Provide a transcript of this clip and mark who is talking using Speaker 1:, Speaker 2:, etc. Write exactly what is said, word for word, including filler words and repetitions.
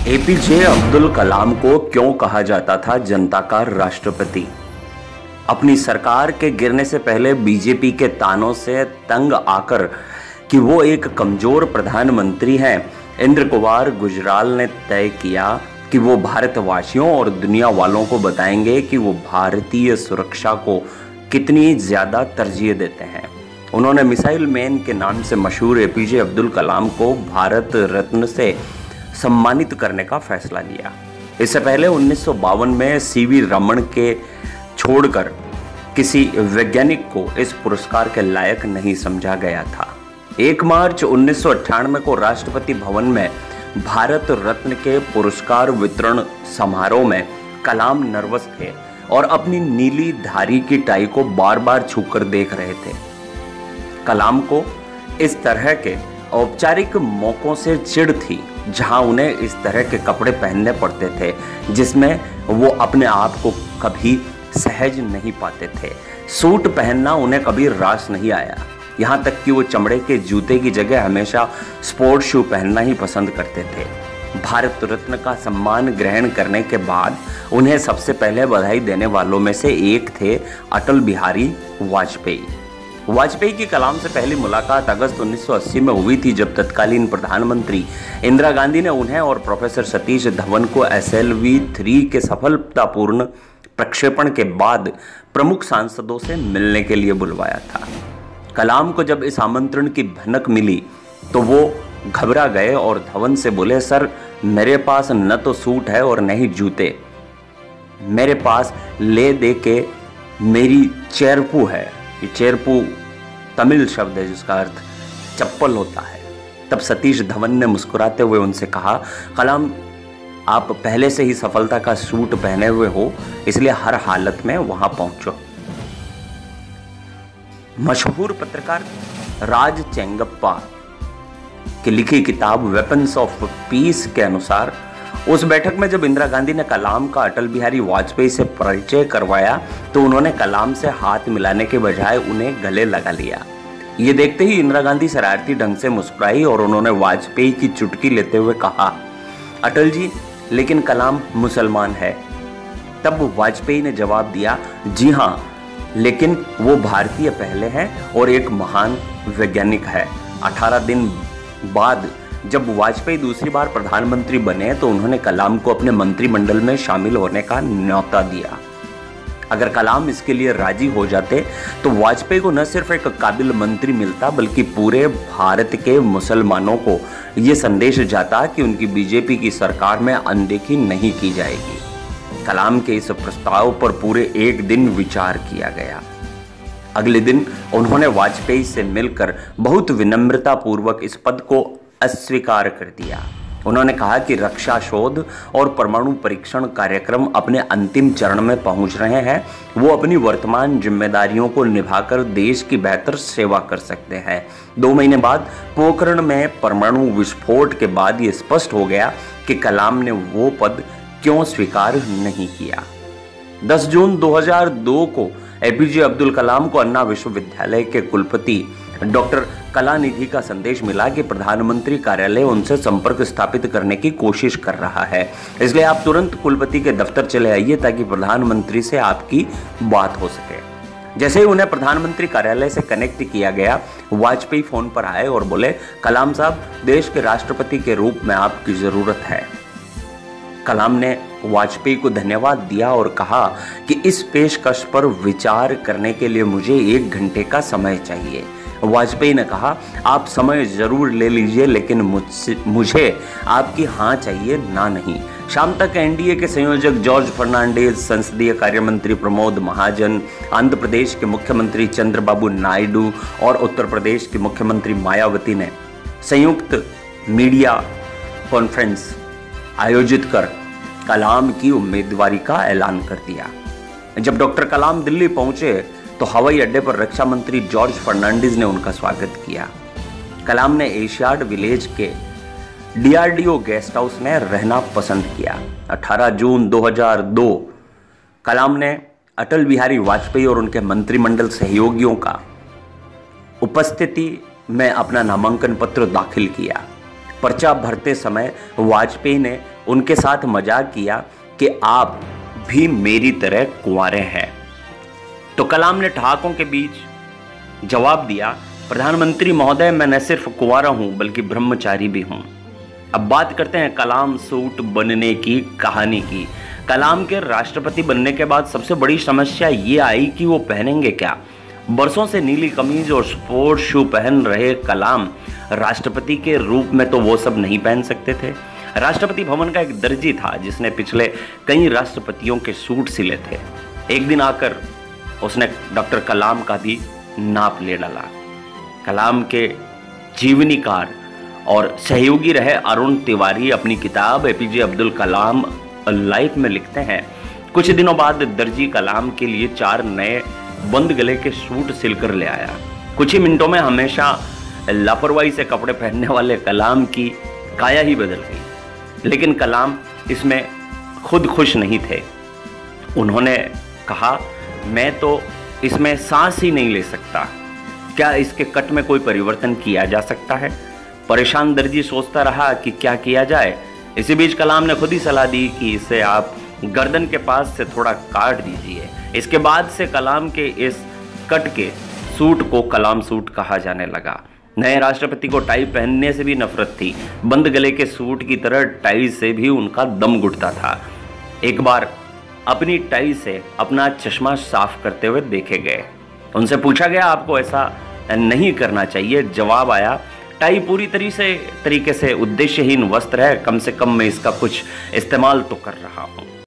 Speaker 1: APJ Abdul Kalam को क्यों कहा जाता था जनता का राष्ट्रपति? अपनी सरकार के गिरने से पहले बीजेपी के तानों से तंग आकर कि वो एक कमजोर प्रधानमंत्री हैं, इंद्र कुमार गुजराल ने तय किया कि वो भारतवासियों और दुनिया वालों को बताएंगे कि वो भारतीय सुरक्षा को कितनी ज्यादा तरजीह देते हैं। उन्होंने मिसाइल मैन के नाम से मशहूर एपीजे अब्दुल कलाम को भारत रत्न से सम्मानित करने का फैसला लिया। इससे पहले उन्नीस सौ बावन में सीवी रमन के छोड़कर किसी वैज्ञानिक को इस पुरस्कार के लायक नहीं समझा गया था। एक मार्च उन्नीस सौ अट्ठानवे को राष्ट्रपति भवन में भारत रत्न के पुरस्कार वितरण समारोह में कलाम नर्वस थे और अपनी नीली धारी की टाई को बार बार छूकर देख रहे थे। कलाम को इस तरह के औपचारिक मौकों से चिढ़ थी जहां उन्हें इस तरह के कपड़े पहनने पड़ते थे जिसमें वो अपने आप को कभी सहज नहीं पाते थे। सूट पहनना उन्हें कभी रास नहीं आया, यहाँ तक कि वो चमड़े के जूते की जगह हमेशा स्पोर्ट शू पहनना ही पसंद करते थे। भारत रत्न का सम्मान ग्रहण करने के बाद उन्हें सबसे पहले बधाई देने वालों में से एक थे अटल बिहारी वाजपेयी। वाजपेयी की कलाम से पहली मुलाकात अगस्त उन्नीस सौ अस्सी में हुई थी, जब तत्कालीन प्रधानमंत्री इंदिरा गांधी ने उन्हें और प्रोफेसर सतीश धवन को एस एल वी थ्री के सफलतापूर्ण प्रक्षेपण के बाद प्रमुख सांसदों से मिलने के लिए बुलवाया था। कलाम को जब इस आमंत्रण की भनक मिली तो वो घबरा गए और धवन से बोले, सर मेरे पास न तो सूट है और न ही जूते, मेरे पास ले दे के मेरी चेरपू है। ये चेरपू तमिल शब्द है जिसका अर्थ चप्पल होता है। तब सतीश धवन ने मुस्कुराते हुए उनसे कहा, कलाम आप पहले से ही सफलता का सूट पहने हुए हो, इसलिए हर हालत में वहां पहुंचो। मशहूर पत्रकार राज चेंगप्पा की लिखी किताब वेपन्स ऑफ पीस के अनुसार उस बैठक में जब इंदिरा गांधी ने कलाम का अटल बिहारी वाजपेयी से परिचय करवाया तो उन्होंने कलाम से हाथ मिलाने के बजाय उन्हें गले लगा लिया। ये देखते ही इंदिरा गांधी शरारती ढंग से मुस्कुराई और उन्होंने वाजपेयी की चुटकी लेते हुए कहा, अटल जी लेकिन कलाम मुसलमान है। तब वाजपेयी ने जवाब दिया, जी हाँ लेकिन वो भारतीय पहले हैं और एक महान वैज्ञानिक है। अठारह दिन बाद जब वाजपेयी दूसरी बार प्रधानमंत्री बने तो उन्होंने कलाम को अपने मंत्रिमंडल में शामिल होने का न्योता दिया। अगर कलाम इसके लिए राजी हो जाते तो वाजपेयी को न सिर्फ एक काबिल मंत्री मिलता बल्कि पूरे भारत के मुसलमानों को यह संदेश जाता कि उनकी बीजेपी की सरकार में अनदेखी नहीं की जाएगी। कलाम के इस प्रस्ताव पर पूरे एक दिन विचार किया गया। अगले दिन उन्होंने वाजपेयी से मिलकर बहुत विनम्रता पूर्वक इस पद को अस्वीकार कर दिया। उन्होंने कहा कि रक्षा शोध और परमाणु परीक्षण कार्यक्रम अपने अंतिम चरण में पहुंच रहे हैं, वो अपनी वर्तमान जिम्मेदारियों को निभाकर देश की बेहतर सेवा कर सकते हैं। दो महीने बाद पोखरण में परमाणु विस्फोट के बाद ये स्पष्ट हो गया कि कलाम ने वो पद क्यों स्वीकार नहीं किया। दस जून दो हज़ार दो को एपीजे अब्दुल कलाम को अन्ना विश्वविद्यालय के कुलपति डॉक्टर कलानिधि का संदेश मिला कि प्रधानमंत्री कार्यालय उनसे संपर्क स्थापित करने की कोशिश कर रहा है, इसलिए आप तुरंत कुलपति के दफ्तर चले आइए ताकि प्रधानमंत्री से आपकी बात हो सके। जैसे ही उन्हें प्रधानमंत्री कार्यालय से कनेक्ट किया गया, वाजपेयी फोन पर आए और बोले, कलाम साहब देश के राष्ट्रपति के रूप में आपकी जरूरत है। कलाम ने वाजपेयी को धन्यवाद दिया और कहा कि इस पेशकश पर विचार करने के लिए मुझे एक घंटे का समय चाहिए। वाजपेयी ने कहा, आप समय जरूर ले लीजिए लेकिन मुझसे मुझे आपकी हाँ चाहिए ना नहीं। शाम तक एनडीए के संयोजक जॉर्ज फर्नांडिस, संसदीय कार्य मंत्री प्रमोद महाजन, आंध्र प्रदेश के मुख्यमंत्री चंद्रबाबू नायडू और उत्तर प्रदेश की मुख्यमंत्री मायावती ने संयुक्त मीडिया कॉन्फ्रेंस आयोजित कर कलाम की उम्मीदवारी का ऐलान कर दिया। जब डॉक्टर कलाम दिल्ली पहुंचे तो हवाई अड्डे पर रक्षा मंत्री जॉर्ज फर्नांडिस ने उनका स्वागत किया। कलाम ने एशियाड विलेज के D R D O guest house में रहना पसंद किया। अठारह जून दो हज़ार दो कलाम ने अटल बिहारी वाजपेयी और उनके मंत्रिमंडल सहयोगियों का उपस्थिति में अपना नामांकन पत्र दाखिल किया। पर्चा भरते समय वाजपेयी ने उनके साथ मजाक किया कि आप भी मेरी तरह कुंवारे हैं। तो कलाम ने ठहाकों के बीच जवाब दिया, प्रधानमंत्री महोदय, मैं न सिर्फ कुंवारा हूं बल्कि ब्रह्मचारी भी हूं। अब बात करते हैं कलाम सूट बनने की कहानी की। कलाम के राष्ट्रपति बनने के बाद सबसे बड़ी समस्या ये आई कि वो पहनेंगे क्या। बरसों से नीली कमीज और स्पोर्ट्स शू पहन रहे कलाम राष्ट्रपति के रूप में तो वो सब नहीं पहन सकते थे। राष्ट्रपति भवन का एक दर्जी था जिसने पिछले कई राष्ट्रपतियों के सूट सिले थे। एक दिन आकर उसने डॉक्टर कलाम का भी नाप ले डाला। कलाम के जीवनीकार और सहयोगी रहे अरुण तिवारी अपनी किताब एपीजे अब्दुल कलाम लाइफ में लिखते हैं, कुछ दिनों बाद दर्जी कलाम के लिए चार नए बंद गले के सूट सिलकर ले आया। कुछ ही मिनटों में हमेशा लापरवाही से कपड़े पहनने वाले कलाम की काया ही बदल गई। लेकिन कलाम इसमें खुद खुश नहीं थे। उन्होंने कहा, मैं तो इसमें सांस ही नहीं ले सकता, क्या इसके कट में कोई परिवर्तन किया जा सकता है। परेशान दर्जी सोचता रहा कि क्या किया जाए। इसी बीच कलाम ने खुद ही सलाह दी कि इसे आप गर्दन के पास से थोड़ा काट दीजिए। इसके बाद से कलाम के इस कट के सूट को कलाम सूट कहा जाने लगा। नए राष्ट्रपति को टाई पहनने से भी नफरत थी। बंद गले के सूट की तरह टाई से भी उनका दम घुटता था। एक बार अपनी टाई से अपना चश्मा साफ करते हुए देखे गए। उनसे पूछा गया, आपको ऐसा नहीं करना चाहिए। जवाब आया, टाई पूरी तरीके से तरीके से उद्देश्यहीन वस्त्र है, कम से कम मैं इसका कुछ इस्तेमाल तो कर रहा हूँ।